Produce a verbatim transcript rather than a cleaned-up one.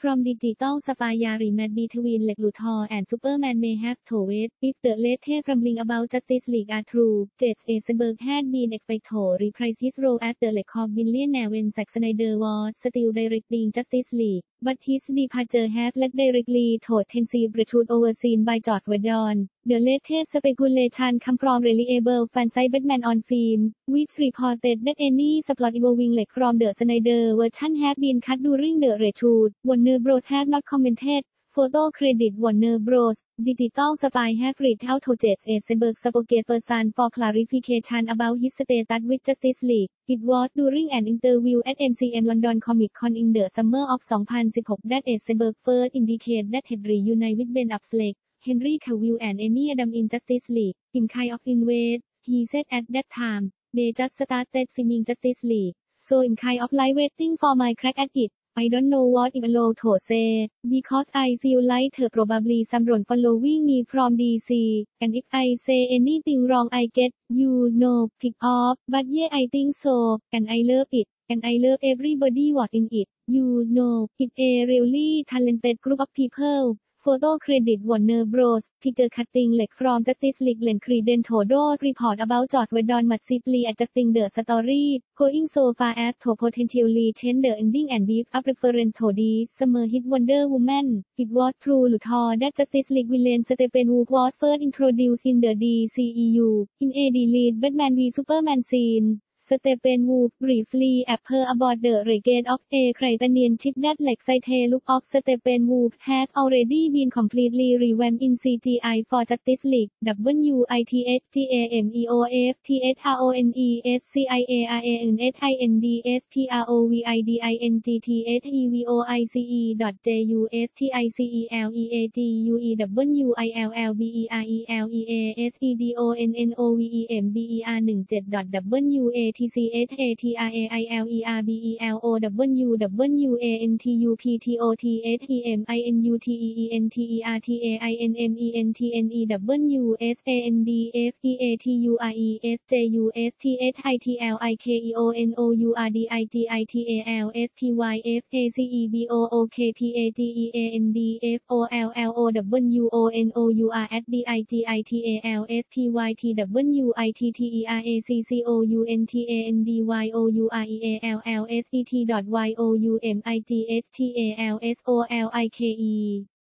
from digital spy match between Lex Luthor and Superman may have told if the latest rumbling about Justice League are true. Jesse Eisenberg had been expected to reprise his role as the Lex billionaire when Zack Snyder was still directing Justice League, but his departure has led directly to intensive reshoot overseen by Joss Whedon. The latest speculation comes from reliable fan site Batman on Film, which reported that any subplot involving Lex from the Snyder version had been cut during the reshoot. Warner Bros. Has not commented. Photo credit Warner Bros. Digital Spy has reached out to Jesse Eisenberg spokesperson for clarification about his status with Justice League. It was during an interview at M C M London Comic Con in the summer of twenty sixteen that Eisenberg first indicated that he'd reunite with Ben Affleck, Henry Cavill and Amy Adams in Justice League. "I'm kind of in wait," he said at that time. "They just started filming Justice League, so I'm kind of like waiting for my crack at it. I don't know what I'm allowed to say, because I feel like there's probably someone following me from D C, and if I say anything wrong I get, you know, picked off, but yeah I think so, and I love it, and I love everybody what's in it, you know, it's a really talented group of people." Photo credit Warner Bros. Picture cutting Lex from Justice League lend credence to those report about Joss Whedon massively adjusting the story, going so far as to potentially change the ending and beef up reference to the summer hit Wonder Woman. It was through Luthor that Justice League villain Steppenwolf was first introduced in the D C E U, in a deleted Batman v Superman scene. Steppenwolf briefly appeared aboard the Renegade of a Kryptonian ship that Lex the look of Steppenwolf has already been completely revamped in C G I for Justice League. W I T H G A M E O F T H R O N E S C I A R A N S I N D S P R O V I D I N G T H E V O I C E dot J U S T I C E L E A G U E W I L L B E R E L E A S E D O N N O V E M B E R seventeen ดอท W A T C H A T R A I L E R B E L O W W A N T U P T O T H E M I N U T E E N T E R T A I N M E N T N E W S A N D F E A T U R E S J U S T H I T L I K E O N O U R D I G I T A L S P Y F A C E B O O K P A G E A N D F O L L O W O N O U R at D I G I T A L S P Y T W I T T E R A C C O U N T A N D Y O U R E A L L S E T dot Y O U M I G H T A L S O L I K E